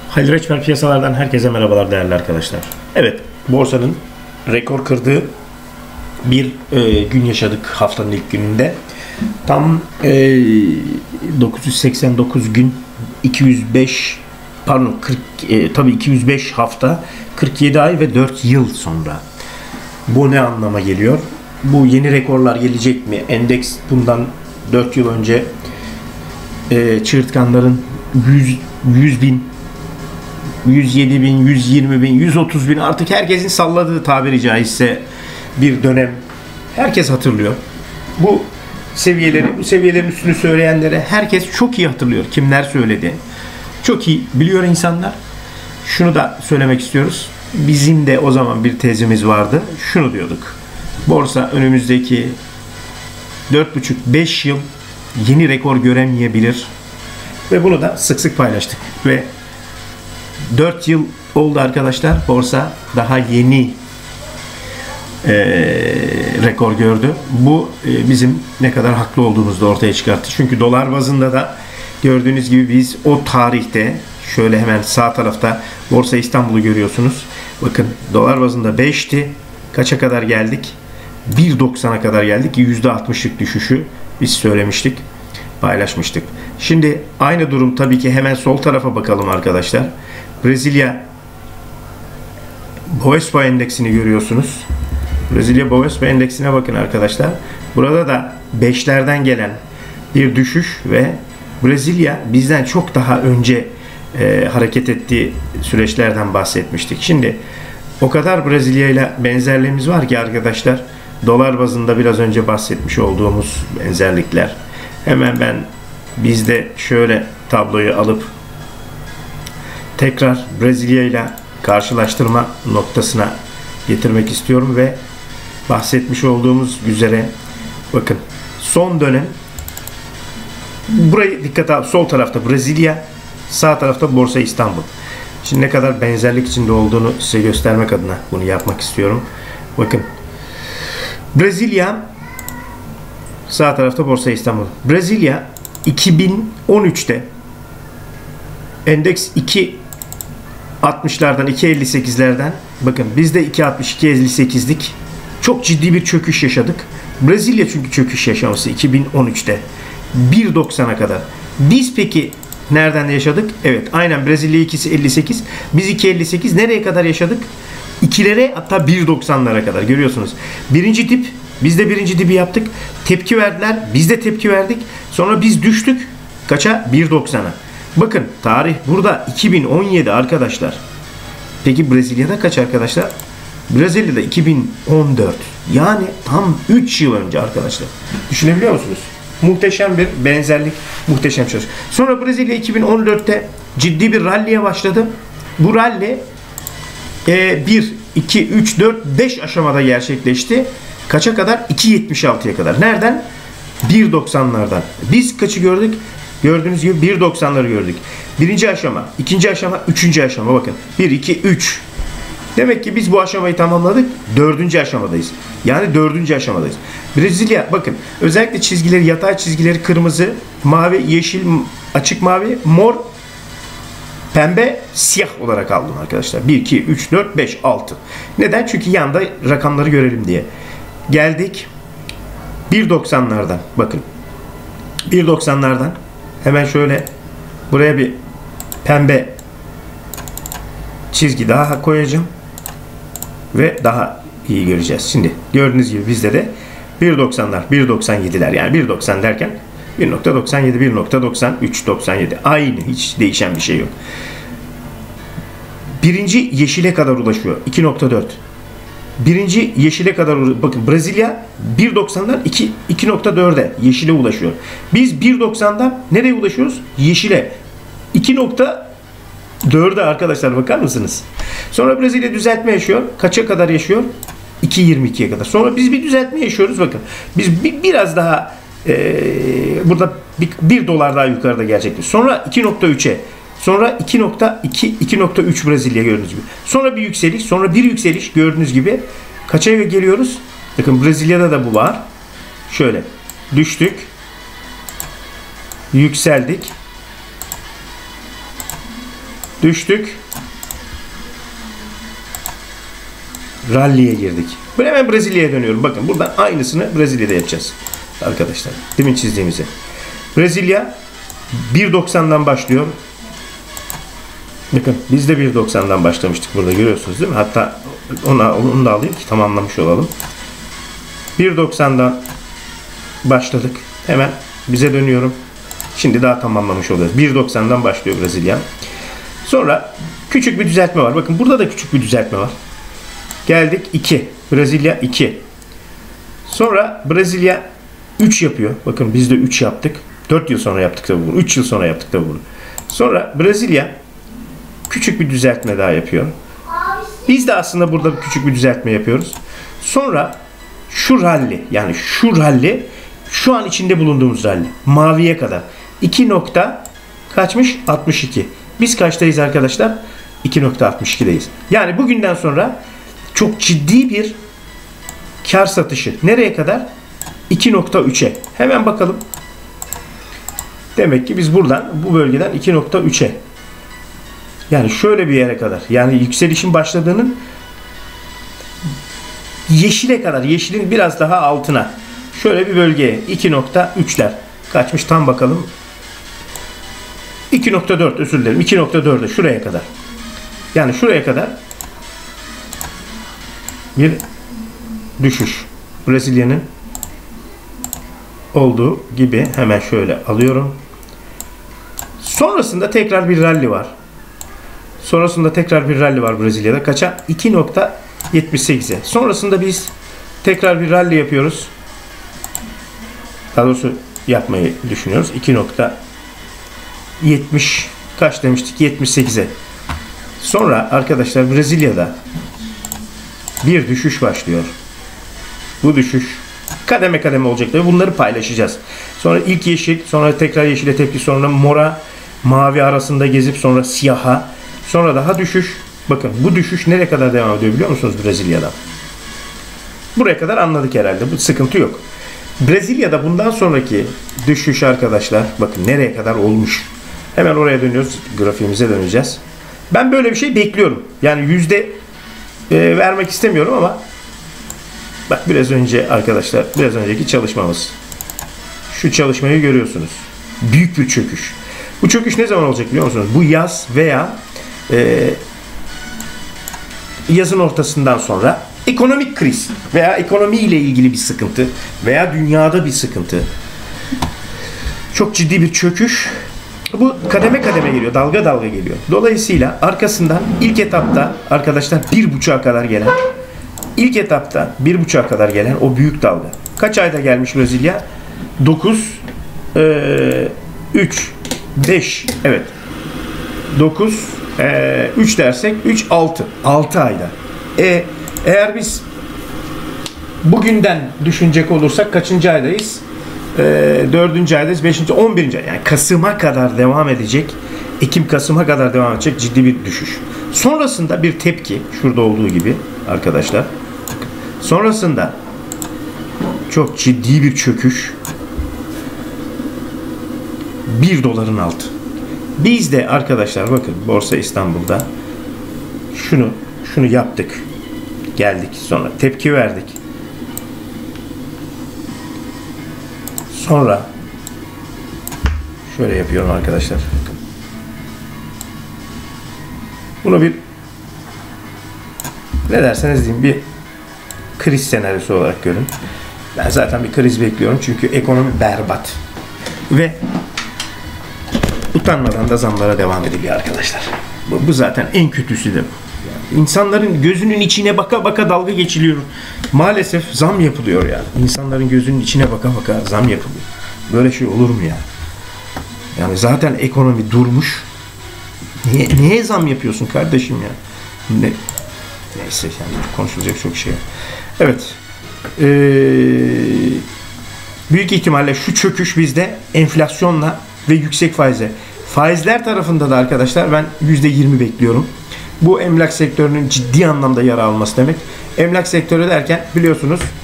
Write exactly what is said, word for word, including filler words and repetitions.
Halil Reçber piyasalardan herkese merhabalar değerli arkadaşlar. Evet, borsanın rekor kırdığı bir e, gün yaşadık haftanın ilk gününde. Tam e, dokuz yüz seksen dokuz gün, iki yüz beş pardon kırk e, tabii iki yüz beş hafta, kırk yedi ay ve dört yıl sonra. Bu ne anlama geliyor? Bu yeni rekorlar gelecek mi? Endeks bundan dört yıl önce e, çığırtkanların yüz bin, yüz yedi bin, yüz yirmi bin, yüz otuz bin, artık herkesin salladığı, tabiri caizse bir dönem. Herkes hatırlıyor. Bu seviyeleri, bu seviyelerin üstünü söyleyenlere herkes çok iyi hatırlıyor. Kimler söyledi? Çok iyi biliyor insanlar. Şunu da söylemek istiyoruz. Bizim de o zaman bir tezimiz vardı. Şunu diyorduk. Borsa önümüzdeki dört buçuk beş yıl yeni rekor göremeyebilir. Ve bunu da sık sık paylaştık. Ve dört yıl oldu arkadaşlar. Borsa daha yeni e, rekor gördü. Bu e, bizim ne kadar haklı olduğumuzu da ortaya çıkarttı. Çünkü dolar bazında da gördüğünüz gibi biz o tarihte, şöyle hemen sağ tarafta Borsa İstanbul'u görüyorsunuz. Bakın, dolar bazında beşti. Kaça kadar geldik? bir doksana kadar geldik. yüzde altmışlık düşüşü biz söylemiştik, paylaşmıştık. Şimdi aynı durum tabii ki hemen sol tarafa bakalım arkadaşlar. Brezilya Bovespa endeksini görüyorsunuz. Brezilya Bovespa endeksine bakın arkadaşlar. Burada da beşlerden gelen bir düşüş ve Brezilya bizden çok daha önce e, hareket ettiği süreçlerden bahsetmiştik. Şimdi o kadar Brezilya ile benzerliğimiz var ki arkadaşlar, dolar bazında biraz önce bahsetmiş olduğumuz benzerlikler. Hemen ben bizde şöyle tabloyu alıp tekrar Brezilya ile karşılaştırma noktasına getirmek istiyorum ve bahsetmiş olduğumuz üzere bakın, son dönem burayı dikkate al, sol tarafta Brezilya, sağ tarafta Borsa İstanbul. Şimdi ne kadar benzerlik içinde olduğunu size göstermek adına bunu yapmak istiyorum. Bakın, Brezilya sağ tarafta, Borsa İstanbul. Brezilya iki bin on üçte endeks iki altmışlardan, iki elli sekizlerden, bakın biz de iki altmış iki elli sekizdik. Çok ciddi bir çöküş yaşadık. Brezilya çünkü çöküş yaşaması iki bin on üçte bir doksana kadar. Biz peki nereden yaşadık? Evet, aynen Brezilya iki elli sekiz. Biz iki elli sekiz nereye kadar yaşadık? ikilere, hatta bir doksanlara kadar, görüyorsunuz. Birinci dip, biz de birinci dibi yaptık. Tepki verdiler, biz de tepki verdik. Sonra biz düştük. Kaça? bir doksana. Bakın, tarih burada iki bin on yedi arkadaşlar. Peki Brezilya'da kaç arkadaşlar? Brezilya'da iki bin on dört. Yani tam üç yıl önce arkadaşlar. Düşünebiliyor musunuz? Muhteşem bir benzerlik, muhteşem çalışma. Sonra Brezilya iki bin on dörtte ciddi bir ralliye başladı. Bu rally bir, iki, üç, dört, beş aşamada gerçekleşti. Kaça kadar? iki yetmiş altıya kadar. Nereden? bir doksanlardan. Biz kaçı gördük? Gördüğünüz gibi bir doksanları gördük. Birinci aşama, ikinci aşama, üçüncü aşama. Bakın, bir, iki, üç. Demek ki biz bu aşamayı tamamladık. Dördüncü aşamadayız. Yani dördüncü aşamadayız. Brezilya, bakın, özellikle çizgileri, yatay çizgileri kırmızı, mavi, yeşil, açık mavi, mor, pembe, siyah olarak aldım arkadaşlar. bir, iki, üç, dört, beş, altı. Neden? Çünkü yanda rakamları görelim diye. Geldik bir doksanlardan. Bakın, bir doksanlardan hemen şöyle buraya bir pembe çizgi daha koyacağım ve daha iyi göreceğiz. Şimdi gördüğünüz gibi bizde de bir doksanlar, bir doksan yediler, yani bir doksan derken bir nokta doksan yedi, bir nokta doksan üç, doksan yedi. Aynı, hiç değişen bir şey yok. Birinci yeşile kadar ulaşıyor. iki nokta dört. Birinci yeşile kadar ulaşıyor. Bakın, Brezilya bir doksandan iki nokta dörde yeşile ulaşıyor. Biz bir doksandan nereye ulaşıyoruz? Yeşile. iki nokta dörde arkadaşlar, bakar mısınız? Sonra Brezilya düzeltme yaşıyor. Kaça kadar yaşıyor? iki yirmi ikiye kadar. Sonra biz bir düzeltme yaşıyoruz. Bakın, biz bir, biraz daha Ee, burada bir, bir dolar daha yukarıda gelecektir. Sonra iki nokta üçe, sonra iki nokta iki, iki nokta üç Brezilya gördüğünüz gibi. Sonra bir yükseliş, sonra bir yükseliş gördüğünüz gibi. Kaça geliyoruz? Bakın, Brezilya'da da bu var. Şöyle düştük, yükseldik, Düştük. Rally'ye girdik. Ben hemen Brezilya'ya dönüyorum. Bakın buradan aynısını Brezilya'da yapacağız. Arkadaşlar. Demin çizdiğimizi. Brezilya bir doksandan başlıyor. Bakın biz de bir doksandan başlamıştık burada, görüyorsunuz değil mi? Hatta ona, onu da alayım ki tamamlamış olalım. bir doksandan başladık. Hemen bize dönüyorum. Şimdi daha tamamlamış oluyoruz. bir doksandan başlıyor Brezilya. Sonra küçük bir düzeltme var. Bakın burada da küçük bir düzeltme var. Geldik iki. Brezilya iki. Sonra Brezilya üç yapıyor. Bakın biz de üç yaptık. dört yıl sonra yaptık tabii bunu. üç yıl sonra yaptık tabii bunu. Sonra Brezilya küçük bir düzeltme daha yapıyor. Biz de aslında burada küçük bir düzeltme yapıyoruz. Sonra şu ralli, yani şu ralli şu an içinde bulunduğumuz ralli. Maviye kadar. iki nokta kaçmış? altmış iki. Biz kaçtayız arkadaşlar? iki nokta altmış iki'deyiz. Yani bugünden sonra çok ciddi bir kar satışı. Nereye kadar? iki nokta üç'e. Hemen bakalım. Demek ki biz buradan, bu bölgeden iki nokta üç'e. Yani şöyle bir yere kadar. Yani yükselişin başladığının yeşile kadar. Yeşilin biraz daha altına. Şöyle bir bölgeye. iki nokta üç'ler. Kaçmış tam bakalım. iki nokta dört, özür dilerim. iki nokta dört'e şuraya kadar. Yani şuraya kadar bir düşüş. Brezilya'nın olduğu gibi hemen şöyle alıyorum. Sonrasında tekrar bir rally var. Sonrasında tekrar bir rally var Brezilya'da. Kaça? iki nokta yetmiş sekiz'e. Sonrasında biz tekrar bir rally yapıyoruz. Daha doğrusu yapmayı düşünüyoruz. iki nokta yetmiş kaç demiştik? yetmiş sekiz'e. Sonra arkadaşlar Brezilya'da bir düşüş başlıyor. Bu düşüş kademe kademe olacak. Bunları paylaşacağız. Sonra ilk yeşil, sonra tekrar yeşile tepki, sonra mora, mavi arasında gezip sonra siyaha, sonra daha düşüş. Bakın bu düşüş nereye kadar devam ediyor biliyor musunuz Brezilya'da? Buraya kadar anladık herhalde. Bu sıkıntı yok. Brezilya'da bundan sonraki düşüş arkadaşlar bakın nereye kadar olmuş. Hemen oraya dönüyoruz. Grafiğimize döneceğiz. Ben böyle bir şey bekliyorum. Yani yüzde e, vermek istemiyorum ama bak biraz önce arkadaşlar, biraz önceki çalışmamız. Şu çalışmayı görüyorsunuz. Büyük bir çöküş. Bu çöküş ne zaman olacak biliyor musunuz? Bu yaz veya e, yazın ortasından sonra ekonomik kriz veya ekonomiyle ilgili bir sıkıntı veya dünyada bir sıkıntı. Çok ciddi bir çöküş. Bu kademe kademe geliyor. Dalga dalga geliyor. Dolayısıyla arkasından ilk etapta arkadaşlar bir buçuğa kadar gelen ilk etapta bir buçuğa kadar gelen o büyük dalga. Kaç ayda gelmiş Brezilya? dokuz, üç, beş, evet. dokuz, üç dersek üç, altı. altı ayda. E, eğer biz bugünden düşünecek olursak kaçıncı aydayız? E, dördüncü aydayız, beşinci, on birinci ay. Yani Kasım'a kadar devam edecek. Ekim, Kasım'a kadar devam edecek ciddi bir düşüş. Sonrasında bir tepki, şurada olduğu gibi arkadaşlar. Sonrasında çok ciddi bir çöküş. bir doların altı. Biz de arkadaşlar bakın Borsa İstanbul'da şunu şunu yaptık. Geldik, sonra tepki verdik. Sonra şöyle yapıyorum arkadaşlar. Bakın. Bunu bir ne derseniz diyeyim bir kriz senaryosu olarak görün. Ben zaten bir kriz bekliyorum çünkü ekonomi berbat. Ve utanmadan da zamlara devam ediliyor arkadaşlar. Bu, bu zaten en kötüsü de bu. Yani insanların gözünün içine baka baka dalga geçiliyor. Maalesef zam yapılıyor yani. İnsanların gözünün içine baka baka zam yapılıyor. Böyle şey olur mu ya? Yani zaten ekonomi durmuş. Niye, niye zam yapıyorsun kardeşim ya? Ne, neyse yani konuşulacak çok şey. Evet. Ee, büyük ihtimalle şu çöküş bizde enflasyonla ve yüksek faizle. Faizler tarafında da arkadaşlar ben yüzde yirmi bekliyorum. Bu emlak sektörünün ciddi anlamda yara alması demek. Emlak sektörü derken biliyorsunuz